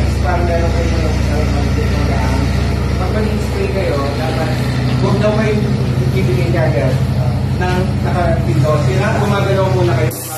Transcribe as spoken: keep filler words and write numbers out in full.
is parang meron kayo ng gaan. Pag mag-spray kayo, dapat huwag daw kayo ibigay agad ng naka-pindot. Kaya gumagalaw muna kayo.